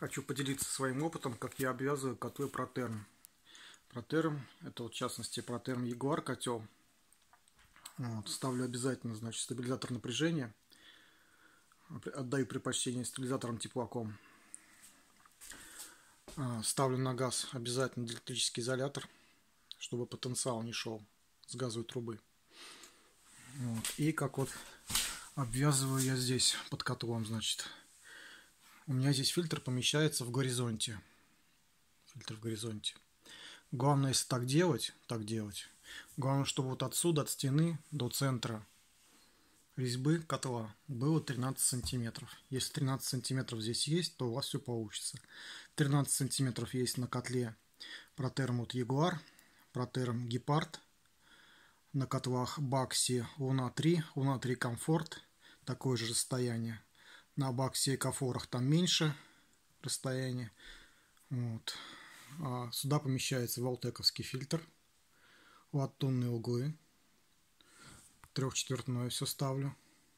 Хочу поделиться своим опытом, как я обвязываю котлы протерм. Протерм, это вот в частности протерм Ягуар котел. Вот, ставлю обязательно, значит, стабилизатор напряжения. Отдаю предпочтение стабилизаторам теплаком. Ставлю на газ обязательно электрический изолятор, чтобы потенциал не шел с газовой трубы. Вот. И как вот обвязываю я здесь под котлом, значит. У меня здесь фильтр помещается в горизонте. Фильтр в горизонте. Главное, если так делать, главное, чтобы вот отсюда, от стены до центра резьбы котла было 13 сантиметров. Если 13 сантиметров здесь есть, то у вас все получится. 13 сантиметров есть на котле протерм от Ягуар, протерм Гепард, на котлах Бакси Луна-3, Луна-3 Комфорт, такое же расстояние. На Бакси Экофорах там меньше расстояние. Вот. Сюда помещается валтековский фильтр, латунные углы, 3/4 все ставлю,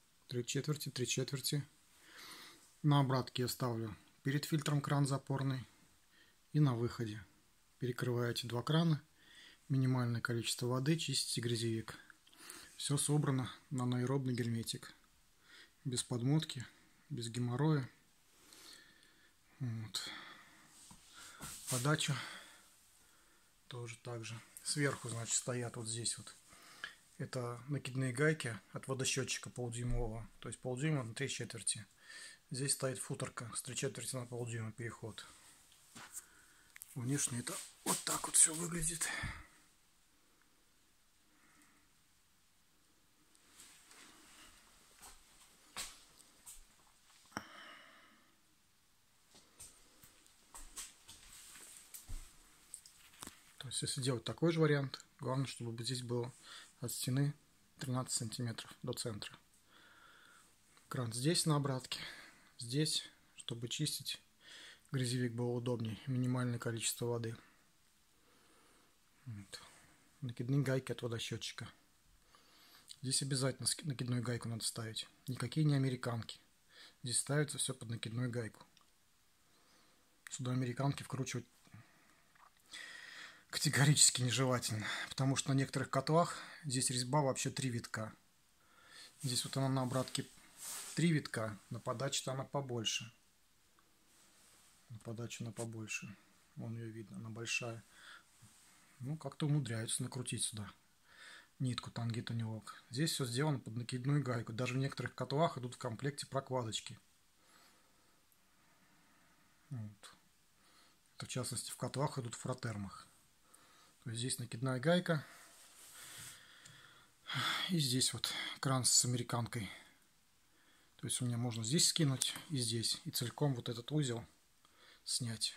3/4. На обратке я ставлю перед фильтром кран запорный и на выходе. Перекрываете два крана, минимальное количество воды, чистите грязевик. Все собрано на анаэробный герметик, без подмотки, без геморроя. Вот. Подача тоже так же. Сверху, значит, стоят вот здесь вот. Это накидные гайки от водосчетчика полдюймового. То есть полдюйма на 3/4. Здесь стоит футорка с 3/4 на полдюйма переход. Внешне это вот так вот все выглядит. То есть если делать такой же вариант, главное, чтобы здесь было от стены 13 сантиметров до центра. Кран здесь на обратке, здесь, чтобы чистить грязевик было удобнее, минимальное количество воды. Вот. Накидные гайки от водосчетчика. Здесь обязательно накидную гайку надо ставить. Никакие не американки. Здесь ставится все под накидную гайку. Сюда американки вкручивать категорически нежелательно, потому что на некоторых котлах здесь резьба вообще 3 витка. Здесь вот она на обратке 3 витка, на подаче-то она побольше. На подаче она побольше. Вон ее видно, она большая. Ну, как-то умудряются накрутить сюда нитку тангитонилок. Здесь все сделано под накидную гайку. Даже в некоторых котлах идут в комплекте прокладочки. Вот. Это в частности в котлах идут в фротермах. То есть здесь накидная гайка. И здесь вот кран с американкой. То есть у меня можно здесь скинуть и здесь. И целиком вот этот узел снять.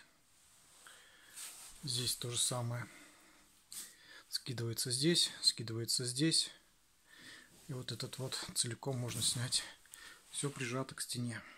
Здесь то же самое. Скидывается здесь, скидывается здесь. И вот этот вот целиком можно снять. Все прижато к стене.